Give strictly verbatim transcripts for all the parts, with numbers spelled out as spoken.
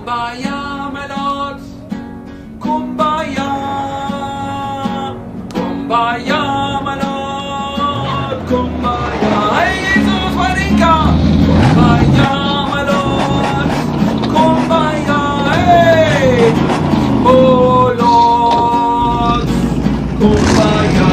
Kumbaya, my lord. Kumbaya. Kumbaya, my lord. Kumbaya. Hey, Jesus, Marinka. Kumbaya, my lord. Kumbaya, hey. Oh, Lord. Kumbaya.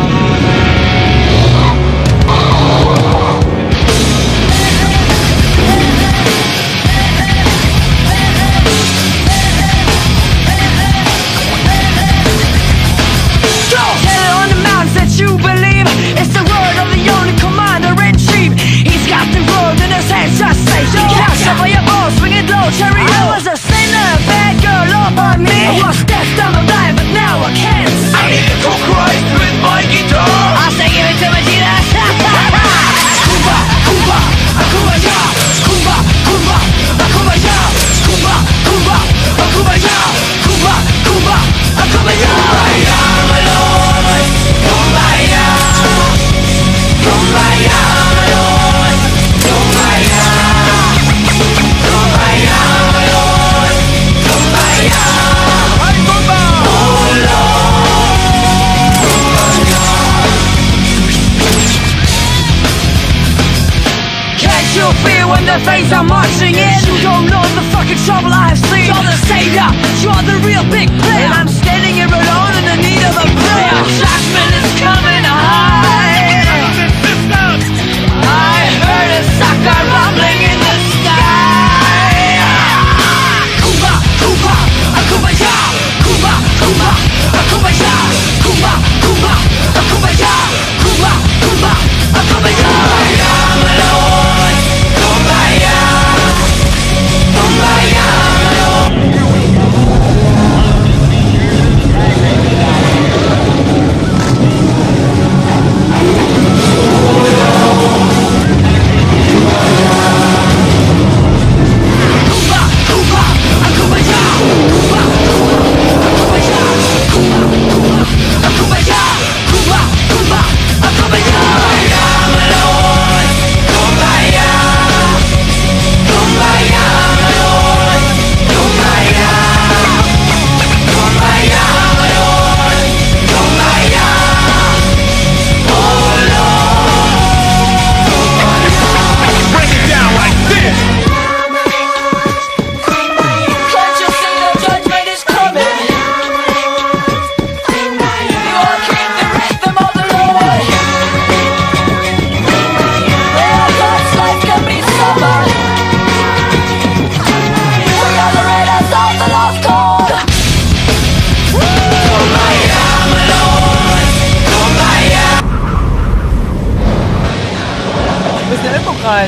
Cherry, I was a sinner, bad girl all by me. I was deaf, dumb, and blind, but now I can see. I need to talk Christ with my guitar. I say give it to me, Jesus. Kumba, kumba, akumbaya. Kumba, kumba, akumbaya. Kumba, kumba, akumbaya. Kumba, kumba, akumbaya. Kumbaya, my Lord. Kumbaya. Kumbaya, my Lord. Kumbaya. Kumbaya, my Lord. Kumbaya. Hey, Kumba. Oh Lord. Kumbaya. Can't you feel when the things are marching in? You don't know the fucking trouble I have seen. You're the savior, you're the real big player. And I'm standing here alone in the need of a prayer. Judgment is coming high. I heard a sucker rumbling in the sky. Kumba, kumba, akumbaya. Kumba, kumba, akumbaya. Kumba, kumba, akumbaya. Kumba, kumba, akumbaya. Kumbaya, my Lord. Kumbaya. Kumbaya, my Lord. Kumba, kumba, akumbaya. Kumba, akumbaya. Kumba, kumba, akumbaya. Kumba, kumba, akumbaya. Kumbaya, my Lord. Kumbaya. Kumbaya, my Lord. Kumbaya. Kumbaya, my Lord. Kumbaya. Oh Lord. Break it down like this. Can't you see the judgment is coming? You are king, the rhythm of the Lord. Where God's life can be summoned. We are the raiders of the lost cause. Kumbaya, my Lord. Kumbaya. Wo ist der Limbo-Kreis?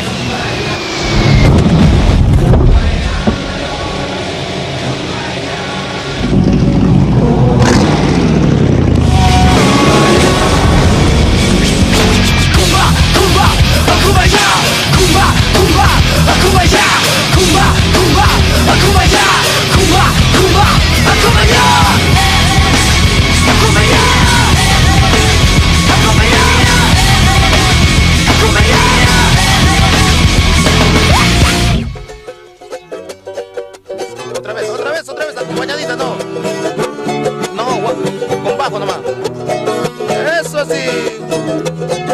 Kumba, kumba, akumbaya. Kumba, kumba, akumbaya. Kumba, kumba, akumbaya. Kumba, kumba, akumbaya. Akumbaya. Akumbaya. Akumbaya. Otra vez, otra vez, otra vez, acompañadita, no. No, gua- con bajo nomás. Eso sí.